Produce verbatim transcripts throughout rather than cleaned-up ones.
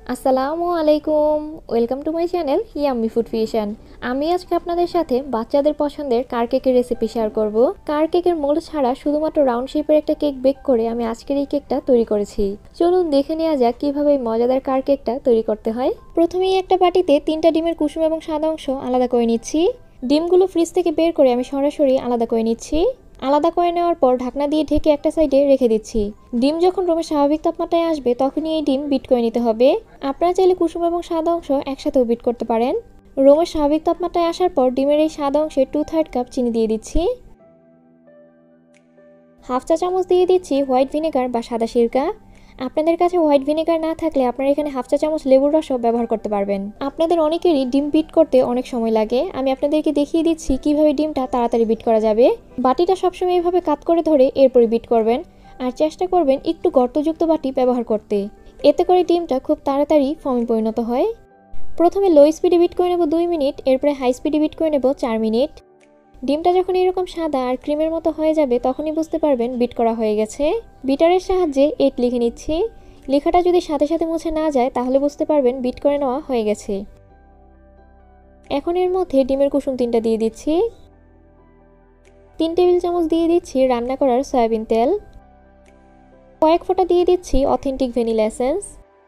আসসালামু আলাইকুম। Welcome to my channel Yummy Food Fusion. আমি আজকে আপনাদের সাথে বাচ্চাদের পছন্দের কার কেকের রেসিপি শেয়ার করব। কার কেকের মোল্ড ছাড়া শুধুমাত্র রাউন্ড শেপের একটা কেক বেক করে আমি আজকের এই কেকটা তৈরি করেছি। চলুন দেখে নেওয়া যাক কিভাবে এই মজাদার কার কেকটা তৈরি করতে হয়। প্রথমেই একটা বাটিতে তিনটা ডিমের কুসুম এবং সাদা অংশ আলাদা করে নিচ্ছি। ডিমগুলো ফ্রিজ থেকে বের করে আমি সরাসরি আলাদা করে নিচ্ছি। আলাদা করে নেওয়ার পর ঢাকনা দিয়ে ঢেকে একটা সাইডে রেখে দিচ্ছি। ডিম যখন রুমের স্বাভাবিক তাপমাত্রায় আসবে তখনই এই ডিম বিট করে নিতে হবে। আপনারা চাইলে কুসুম এবং সাদা অংশ একসাথেও বিট করতে পারেন। রুমের স্বাভাবিক তাপমাত্রায় আসার পর ডিমের এই সাদা অংশে টু থার্ড কাপ চিনি দিয়ে দিচ্ছি। হাফ চা চামচ দিয়ে দিচ্ছি হোয়াইট ভিনেগার বা সাদা সিরকা। আপনাদের কাছে হোয়াইট ভিনেগার না থাকলে আপনারা এখানে হাফ চা চামচ লেবুর রসও ব্যবহার করতে পারবেন। আপনাদের অনেকেরই ডিম বিট করতে অনেক সময় লাগে। আমি আপনাদেরকে দেখিয়ে দিচ্ছি কিভাবে ডিমটা তাড়াতাড়ি বিট করা যাবে। বাটিটা সবসময় এইভাবে কাত করে ধরে এরপরে বিট করবেন, আর চেষ্টা করবেন একটু গর্তযুক্ত বাটি ব্যবহার করতে। এতে করে ডিমটা খুব তাড়াতাড়ি ফর্মে পরিণত হয়। প্রথমে লো স্পিডে বিট করে নেব দুই মিনিট, এরপরে হাই স্পিডে বিট করে নেব চার মিনিট। ডিমটা যখন এরকম সাদা আর ক্রিমের মতো হয়ে যাবে তখনই বুঝতে পারবেন বিট করা হয়ে গেছে। বিটারের সাহায্যে এইট লিখে নিচ্ছি। লেখাটা যদি সাথে সাথে মুছে না যায় তাহলে বুঝতে পারবেন বিট করে নেওয়া হয়ে গেছে। এখন এর মধ্যে ডিমের কুসুম তিনটা দিয়ে দিচ্ছি। তিন টেবিল চামচ দিয়ে দিচ্ছি রান্না করার সয়াবিন তেল। কয়েক ফোঁটা দিয়ে দিচ্ছি অথেন্টিক ভ্যানিলা এসেন্স।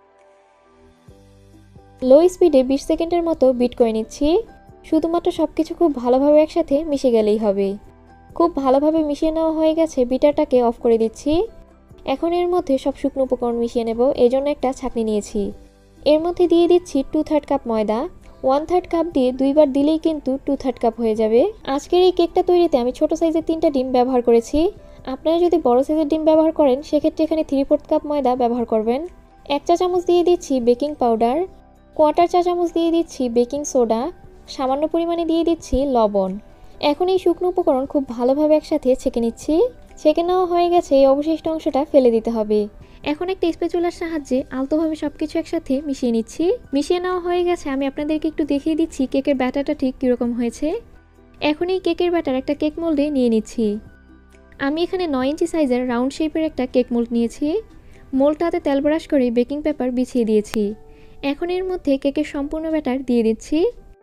লো স্পিডে বিশ সেকেন্ডের মতো বিট করে নিচ্ছি। শুধুমাত্র সব কিছু খুব ভালোভাবে একসাথে মিশে গেলেই হবে। খুব ভালোভাবে মিশিয়ে নেওয়া হয়ে গেছে, বিটারটাকে অফ করে দিচ্ছি। এখন এর মধ্যে সব শুকনো উপকরণ মিশিয়ে নেব, এই জন্য একটা ছাঁকনি নিয়েছি। এর মধ্যে দিয়ে দিচ্ছি টু থার্ড কাপ ময়দা। ওয়ান থার্ড কাপ দিয়ে দুইবার দিলেই কিন্তু টু থার্ড কাপ হয়ে যাবে। আজকের এই কেকটা তৈরিতে আমি ছোট সাইজের তিনটা ডিম ব্যবহার করেছি। আপনারা যদি বড় সাইজের ডিম ব্যবহার করেন সেক্ষেত্রে এখানে থ্রি ফোর্থ কাপ ময়দা ব্যবহার করবেন। এক চা চামচ দিয়ে দিচ্ছি বেকিং পাউডার। কোয়ার্টার চা চামচ দিয়ে দিচ্ছি বেকিং সোডা। সামান্য পরিমাণে দিয়ে দিচ্ছি লবণ। এখন এই শুকনো উপকরণ খুব ভালোভাবে একসাথে ছেঁকে নিচ্ছি। ছেঁকে নেওয়া হয়ে গেছে, এই অবশিষ্ট অংশটা ফেলে দিতে হবে। এখন একটা স্প্যাচুলার সাহায্যে আলতোভাবে সব কিছু একসাথে মিশিয়ে নিচ্ছি। মিশিয়ে নেওয়া হয়ে গেছে, আমি আপনাদেরকে একটু দেখিয়ে দিচ্ছি কেকের ব্যাটারটা ঠিক কীরকম হয়েছে। এখন এই কেকের ব্যাটার একটা কেক মোল্ডে নিয়ে নিচ্ছি। আমি এখানে নয় ইঞ্চি সাইজের রাউন্ড শেপের একটা কেক মোল্ড নিয়েছি। মোল্ডটাতে তেল ব্রাশ করে বেকিং পেপার বিছিয়ে দিয়েছি। এখন এর মধ্যে কেকের সম্পূর্ণ ব্যাটার দিয়ে দিচ্ছি।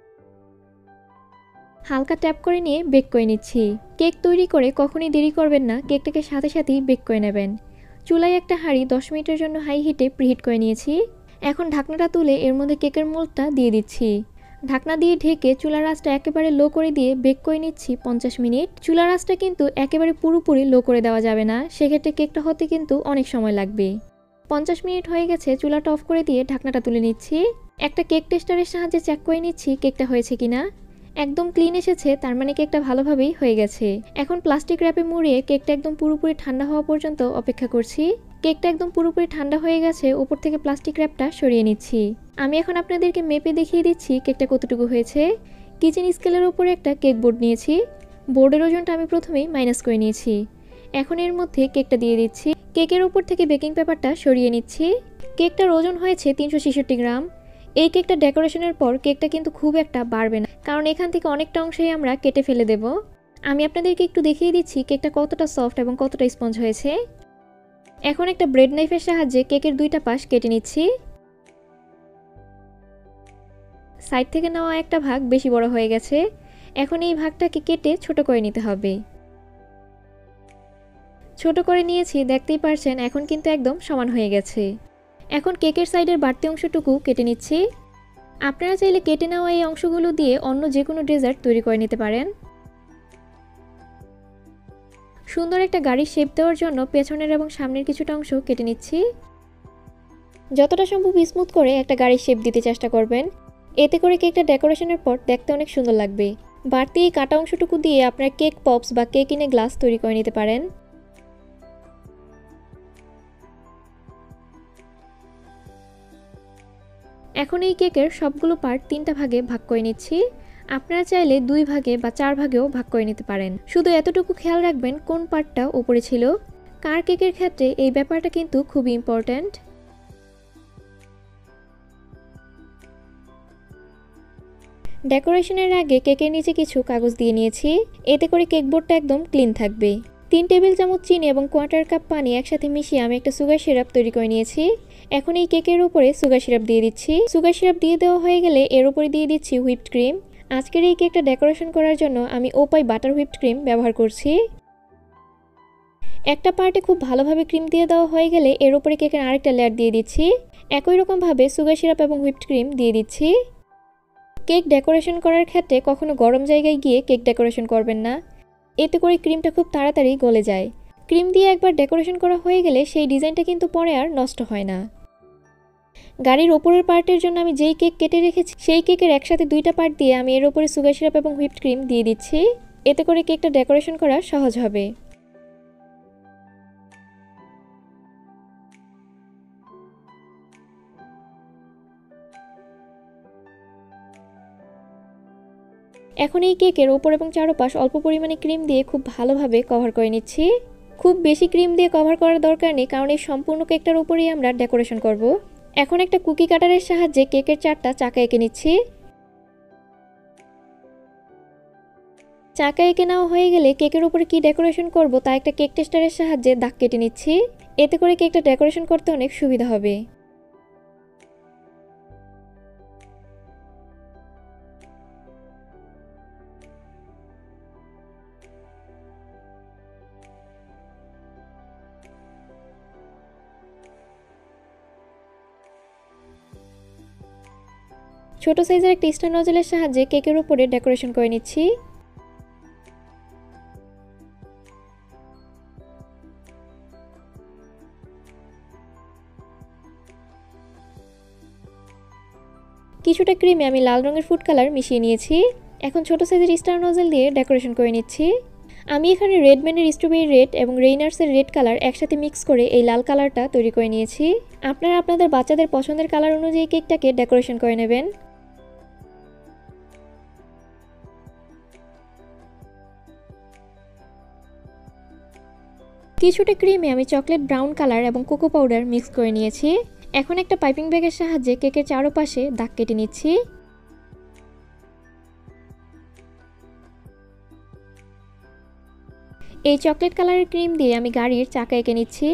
হালকা ট্যাপ করে নিয়ে বেক করে নিচ্ছি। কেক তৈরি করে কখনই দেরি করবেন না, কেকটাকে সাথে সাথেই বেক করে নেবেন। চুলায় একটা হাঁড়ি দশ মিনিটের জন্য হাই হিটে প্রিহিট করে নিয়েছি। এখন ঢাকনাটা তুলে এর মধ্যে কেকের মোল্ডটা দিয়ে দিচ্ছি। ঢাকনা দিয়ে ঢেকে চুলার আঁচটা একেবারে লো করে দিয়ে বেক করে নিচ্ছি পঞ্চাশ মিনিট। চুলার আঁচটা কিন্তু একেবারে পুরোপুরি লো করে দেওয়া যাবে না, সেক্ষেত্রে কেকটা হতে কিন্তু অনেক সময় লাগবে। পঞ্চাশ মিনিট হয়ে গেছে, চুলাটা অফ করে দিয়ে ঢাকনাটা তুলে নিচ্ছি। একটা কেক টেস্টারের সাহায্যে চেক করে নিচ্ছি কেকটা হয়েছে কিনা। একদম ক্লিন এসেছে, তার মানে কেকটা ভালোভাবেই হয়ে গেছে। এখন প্লাস্টিক র্যাপে মুড়িয়ে কেকটা একদম পুরোপুরি ঠান্ডা হওয়া পর্যন্ত অপেক্ষা করছি। কেকটা একদম পুরোপুরি ঠান্ডা হয়ে গেছে, উপর থেকে প্লাস্টিক র্যাপটা সরিয়ে নিচ্ছি। আমি এখন আপনাদেরকে মেপে দেখিয়ে দিচ্ছি কেকটা কতটুকু হয়েছে। কিচেন স্কেলের উপরে একটা কেক বোর্ড নিয়েছি। বোর্ডের ওজনটা আমি প্রথমেই মাইনাস করে নিয়েছি। এখন এর মধ্যে কেকটা দিয়ে দিচ্ছি। কেকের উপর থেকে বেকিং পেপারটা সরিয়ে নিচ্ছি। কেকটার ওজন হয়েছে তিনশো ছেষট্টি গ্রাম। এই কেকটা ডেকোরেশনের পর কেকটা কিন্তু খুব একটা বাড়বে না, কারণ এখান থেকে অনেকটা অংশেই আমরা কেটে ফেলে দেব। আমি আপনাদেরকে একটু দেখিয়ে দিচ্ছি কেকটা কতটা সফট এবং কতটা স্পঞ্জ হয়েছে। এখন একটা ব্রেড নাইফের সাহায্যে কেকের দুইটা পাশ কেটে নিচ্ছি। সাইড থেকে নেওয়া একটা ভাগ বেশি বড় হয়ে গেছে, এখন এই ভাগটাকে কেটে ছোট করে নিতে হবে। ছোট করে নিয়েছি, দেখতেই পারছেন এখন কিন্তু একদম সমান হয়ে গেছে। এখন কেকের সাইডের বাড়তি অংশটুকু কেটে নিচ্ছি। আপনারা চাইলে কেটে নেওয়া এই অংশগুলো দিয়ে অন্য যে কোনো ডেজার্ট তৈরি করে নিতে পারেন। সুন্দর একটা গাড়ির শেপ দেওয়ার জন্য পেছনের এবং সামনের কিছুটা অংশ কেটে নিচ্ছি। যতটা সম্ভব স্মুথ করে একটা গাড়ির শেপ দিতে চেষ্টা করবেন, এতে করে কেকটা ডেকোরেশনের পর দেখতে অনেক সুন্দর লাগবে। বাড়তি এই কাটা অংশটুকু দিয়ে আপনারা কেক পপস বা কেক ইন এ গ্লাস তৈরি করে নিতে পারেন। এখন এই কেকের সবগুলো পার্ট তিনটা ভাগে ভাগ করে নিচ্ছি। আপনারা চাইলে দুই ভাগে বা চার ভাগেও ভাগ করে নিতে পারেন। শুধু এতটুকু খেয়াল রাখবেন কোন পার্টটা উপরে ছিল। কার কেকের ক্ষেত্রে এই ব্যাপারটা কিন্তু খুবই ইম্পর্ট্যান্ট। ডেকোরেশনের আগে কেকের নিচে কিছু কাগজ দিয়ে নিয়েছি, এতে করে কেক বোর্ডটা একদম ক্লিন থাকবে। তিন টেবিল চামচ চিনি এবং কোয়ার্টার কাপ পানি একসাথে মিশিয়ে আমি একটা সুগার সিরাপ তৈরি করে নিয়েছি। এখন এই কেকের উপরে সুগার সিরাপ দিয়ে দিচ্ছি। সুগার সিরাপ দিয়ে দেওয়া হয়ে গেলে এর উপরে দিয়ে দিচ্ছি হুইপড ক্রিম। আজকের এই কেকটা ডেকোরেশন করার জন্য আমি ওপাই বাটার হুইপড ক্রিম ব্যবহার করছি। একটা পার্টে খুব ভালোভাবে ক্রিম দিয়ে দেওয়া হয়ে গেলে এর উপরে কেকের আরেকটা লেয়ার দিয়ে দিচ্ছি। একই রকমভাবে সুগার সিরাপ এবং হুইপড ক্রিম দিয়ে দিচ্ছি। কেক ডেকোরেশন করার ক্ষেত্রে কখনো গরম জায়গায় গিয়ে কেক ডেকোরেশন করবেন না, এতে করে ক্রিমটা খুব তাড়াতাড়ি গলে যায়। ক্রিম দিয়ে একবার ডেকোরেশন করা হয়ে গেলে সেই ডিজাইনটা কিন্তু পরে আর নষ্ট হয় না। গাড়ির ওপরের পার্টের জন্য আমি যেই কেক কেটে রেখেছি সেই কেকের একসাথে দুইটা পার্ট দিয়ে আমি এর উপরে সুগার সিরাপ এবং হুইপড ক্রিম দিয়ে দিচ্ছি, এতে করে কেকটা ডেকোরেশন করা সহজ হবে। এখন এই কেকের ওপর এবং চারপাশ অল্প পরিমাণে ক্রিম দিয়ে খুব ভালোভাবে কভার করে নিচ্ছি। খুব বেশি ক্রিম দিয়ে কভার করার দরকার নেই, কারণ এই সম্পূর্ণ কেকটার উপরেই আমরা ডেকোরেশন করব। এখন একটা কুকি কাটারের সাহায্যে কেকের চারটা চাকা এঁকে নিচ্ছি। চাকা এঁকে নেওয়া হয়ে গেলে কেকের উপরে কি ডেকোরেশন করব তা একটা কেক টেস্টারের সাহায্যে দাগ কেটে নিচ্ছি, এতে করে কেকটা ডেকোরেশন করতে অনেক সুবিধা হবে। ছোট সাইজের একটা স্টার নজলের সাহায্যে কেকের উপরে ডেকোরেশন করে নিচ্ছি। কিছুটা ক্রিমে আমি লাল রঙের ফুড কালার মিশিয়ে নিয়েছি। এখন ছোট সাইজের স্টার নজল দিয়ে ডেকোরেশন করে নিচ্ছি। আমি এখানে রেডম্যানের স্ট্রবেরি রেড এবং রেইনার্সের রেড কালার একসাথে মিক্স করে এই লাল কালারটা তৈরি করে নিয়েছি। আপনারা আপনাদের বাচ্চাদের পছন্দের কালার অনুযায়ী কেকটাকে ডেকোরেশন করে নেবেন। কিছুটা ক্রিমে আমি চকলেট ব্রাউন কালার এবং কোকো পাউডার মিক্স করে নিয়েছি। এখন একটা পাইপিং ব্যাগের সাহায্যে কেকের চারপাশে দাগ কেটে নিচ্ছি। এই চকলেট কালারের ক্রিম দিয়ে আমি গাড়ির চাকা এঁকে নিচ্ছি।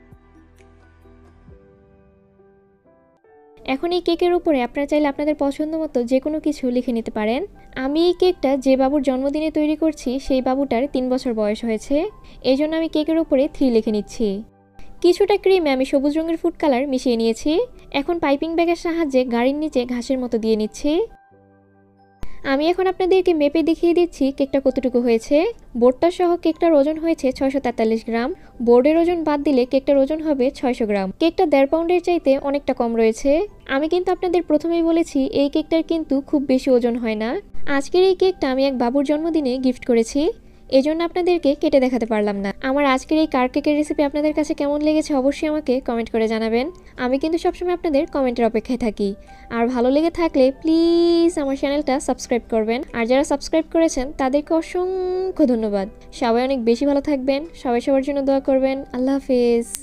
এখন এই কেকের উপরে আপনারা চাইলে আপনাদের পছন্দ মতো যে কোনো কিছু লিখে নিতে পারেন। আমি এই কেকটা যে বাবুর জন্মদিনে তৈরি করছি সেই বাবুটার তিন বছর বয়স হয়েছে, এই জন্য আমি কেকের উপরে থ্রি লিখে নিচ্ছি। কিছুটা ক্রিমে আমি সবুজ রঙের ফুড কালার মিশিয়ে নিয়েছি। এখন পাইপিং ব্যাগের সাহায্যে গাড়ির নিচে ঘাসের মতো দিয়ে নিচ্ছি। আমি এখন আপনাদেরকে মেপে দেখিয়ে দিচ্ছি কেকটা কতটুকু হয়েছে। বোর্ডটা সহ কেকটার ওজন হয়েছে ছয়শো তেতাল্লিশ গ্রাম। বোর্ডের ওজন বাদ দিলে কেকটার ওজন হবে ছয়শো গ্রাম। কেকটা দেড় পাউন্ডের চাইতে অনেকটা কম রয়েছে। আমি কিন্তু আপনাদের প্রথমেই বলেছি এই কেকটার কিন্তু খুব বেশি ওজন হয় না। আজকের এই কেকটা আমি এক বাবুর জন্মদিনে গিফট করেছি, এজন্য আপনাদেরকে কেটে দেখাতে পারলাম না। আমার আজকের এই কার কেকের রেসিপি আপনাদের কাছে কেমন লেগেছে অবশ্যই আমাকে কমেন্ট করে জানাবেন। আমি কিন্তু সবসময় আপনাদের কমেন্টের অপেক্ষায় থাকি। আর ভালো লেগে থাকলে প্লিজ আমার চ্যানেলটা সাবস্ক্রাইব করবেন। আর যারা সাবস্ক্রাইব করেছেন তাদেরকে অসংখ্য ধন্যবাদ। সবাই অনেক বেশি ভালো থাকবেন, সবাই সবার জন্য দোয়া করবেন। আল্লাহ হাফেজ।